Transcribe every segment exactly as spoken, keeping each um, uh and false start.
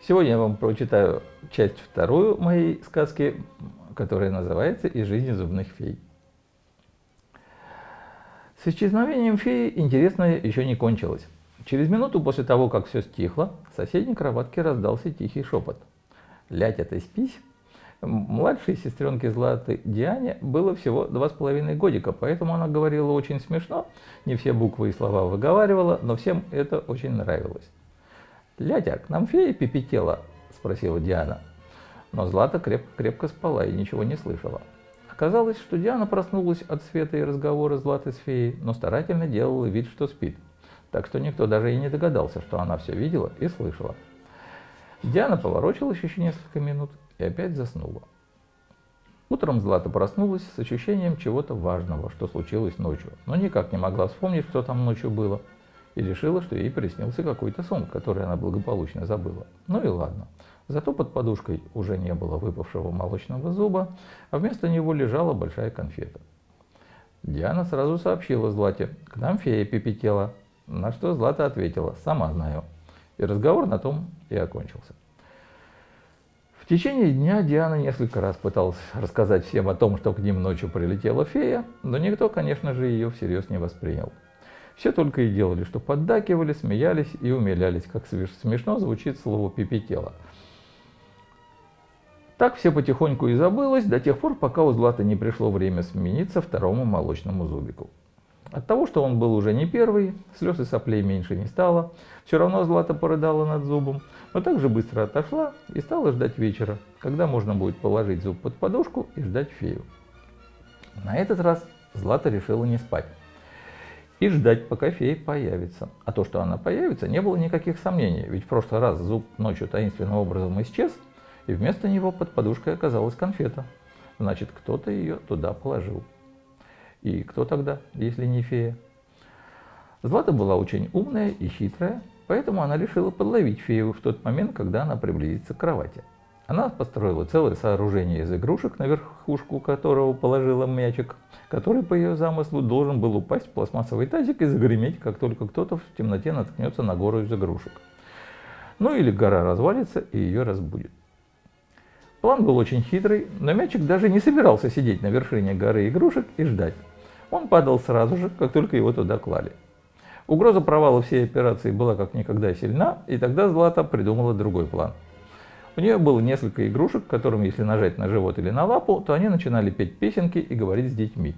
Сегодня я вам прочитаю часть вторую моей сказки, которая называется «Из жизни зубных фей». С исчезновением феи интересное еще не кончилось. Через минуту после того, как все стихло, в соседней кроватке раздался тихий шепот. «Лятя, ты спись?» Младшей сестренке Златы Диане было всего два с половиной годика, поэтому она говорила очень смешно, не все буквы и слова выговаривала, но всем это очень нравилось. «Лятя, к нам фея пипетела?» – спросила Диана. Но Злата крепко-крепко спала и ничего не слышала. Оказалось, что Диана проснулась от света и разговора Златы с феей, но старательно делала вид, что спит. Так что никто даже и не догадался, что она все видела и слышала. Диана поворочилась еще несколько минут и опять заснула. Утром Злата проснулась с ощущением чего-то важного, что случилось ночью, но никак не могла вспомнить, что там ночью было, и решила, что ей приснился какой-то сон, который она благополучно забыла. Ну и ладно. Зато под подушкой уже не было выпавшего молочного зуба, а вместо него лежала большая конфета. Диана сразу сообщила Злате: «К нам фея пипетела», на что Злата ответила: «Сама знаю». И разговор на том и окончился. В течение дня Диана несколько раз пыталась рассказать всем о том, что к ним ночью прилетела фея, но никто, конечно же, ее всерьез не воспринял. Все только и делали, что поддакивали, смеялись и умилялись, как смешно звучит слово «пипетела». Так все потихоньку и забылось, до тех пор, пока у Златы не пришло время смениться второму молочному зубику. От того, что он был уже не первый, слез и соплей меньше не стало, все равно Злата порыдала над зубом, но также быстро отошла и стала ждать вечера, когда можно будет положить зуб под подушку и ждать фею. На этот раз Злата решила не спать и ждать, пока фея появится. А то, что она появится, не было никаких сомнений, ведь в прошлый раз зуб ночью таинственным образом исчез, и вместо него под подушкой оказалась конфета. Значит, кто-то ее туда положил. И кто тогда, если не фея? Злата была очень умная и хитрая, поэтому она решила подловить фею в тот момент, когда она приблизится к кровати. Она построила целое сооружение из игрушек, на верхушку которого положила мячик, который по ее замыслу должен был упасть в пластмассовый тазик и загреметь, как только кто-то в темноте наткнется на гору из игрушек. Ну или гора развалится и ее разбудит. План был очень хитрый, но мячик даже не собирался сидеть на вершине горы игрушек и ждать. Он падал сразу же, как только его туда клали. Угроза провала всей операции была как никогда сильна, и тогда Злата придумала другой план. У нее было несколько игрушек, которым, если нажать на живот или на лапу, то они начинали петь песенки и говорить с детьми.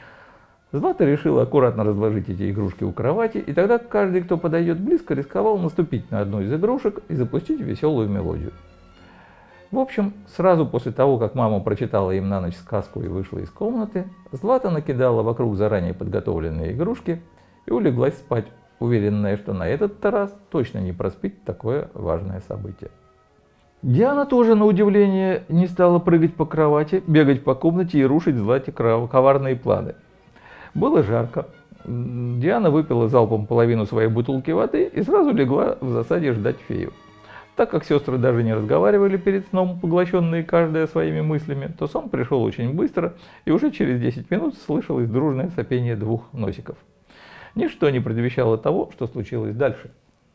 Злата решила аккуратно разложить эти игрушки у кровати, и тогда каждый, кто подойдет близко, рисковал наступить на одну из игрушек и запустить веселую мелодию. В общем, сразу после того, как мама прочитала им на ночь сказку и вышла из комнаты, Злата накидала вокруг заранее подготовленные игрушки и улеглась спать, уверенная, что на этот раз точно не проспит такое важное событие. Диана тоже, на удивление, не стала прыгать по кровати, бегать по комнате и рушить Злате коварные планы. Было жарко. Диана выпила залпом половину своей бутылки воды и сразу легла в засаде ждать фею. Так как сестры даже не разговаривали перед сном, поглощенные каждая своими мыслями, то сон пришел очень быстро, и уже через десять минут слышалось дружное сопение двух носиков. Ничто не предвещало того, что случилось дальше.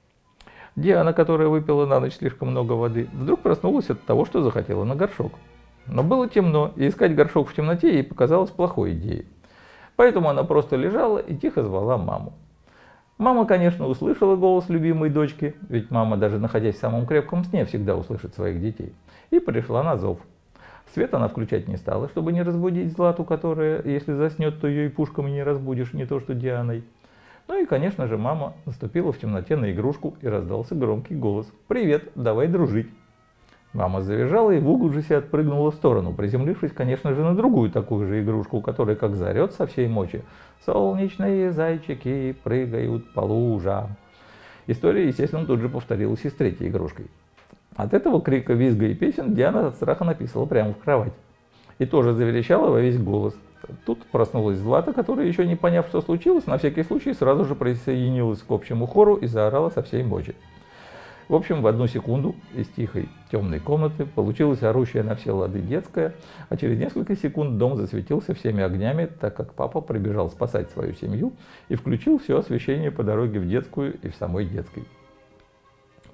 Диана, которая выпила на ночь слишком много воды, вдруг проснулась от того, что захотела на горшок. Но было темно, и искать горшок в темноте ей показалось плохой идеей. Поэтому она просто лежала и тихо звала маму. Мама, конечно, услышала голос любимой дочки, ведь мама, даже находясь в самом крепком сне, всегда услышит своих детей, и пришла на зов. Свет она включать не стала, чтобы не разбудить Злату, которая, если заснет, то ее и пушками не разбудишь, не то что Дианой. Ну и, конечно же, мама наступила в темноте на игрушку, и раздался громкий голос: «Привет, давай дружить». Мама завизжала и в ужасе отпрыгнула в сторону, приземлившись, конечно же, на другую такую же игрушку, которая как заорет со всей мочи: «Солнечные зайчики прыгают по лужам». История, естественно, тут же повторилась и с третьей игрушкой. От этого крика, визга и песен Диана от страха написала прямо в кровать. И тоже заверещала во весь голос. Тут проснулась Злата, которая, еще не поняв, что случилось, на всякий случай сразу же присоединилась к общему хору и заорала со всей мочи. В общем, в одну секунду из тихой темной комнаты получилась орущая на все лады детская, а через несколько секунд дом засветился всеми огнями, так как папа прибежал спасать свою семью и включил все освещение по дороге в детскую и в самой детской.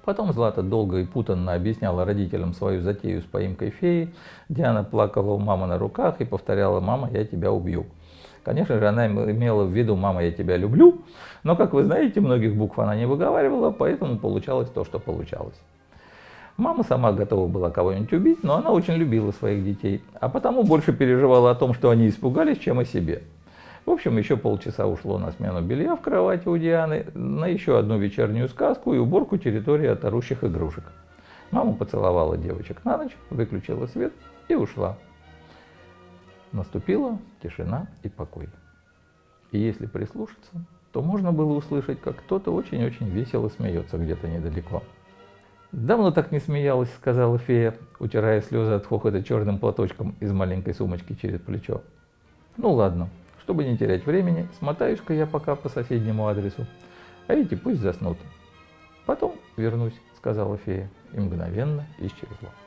Потом Злата долго и путанно объясняла родителям свою затею с поимкой феи. Диана плакала у мамы на руках и повторяла: «Мама, я тебя убью». Конечно же, она имела в виду: «Мама, я тебя люблю». Но, как вы знаете, многих букв она не выговаривала, поэтому получалось то, что получалось. Мама сама готова была кого-нибудь убить, но она очень любила своих детей, а потому больше переживала о том, что они испугались, чем о себе. В общем, еще полчаса ушло на смену белья в кровати у Дианы, на еще одну вечернюю сказку и уборку территории от орущих игрушек. Мама поцеловала девочек на ночь, выключила свет и ушла. Наступила тишина и покой. И если прислушаться, то можно было услышать, как кто-то очень-очень весело смеется где-то недалеко. «Давно так не смеялась», — сказала фея, утирая слезы от хохота черным платочком из маленькой сумочки через плечо. «Ну ладно. Чтобы не терять времени, смотаюсь-ка я пока по соседнему адресу, а эти пусть заснут. Потом вернусь», — сказала фея и мгновенно исчезла.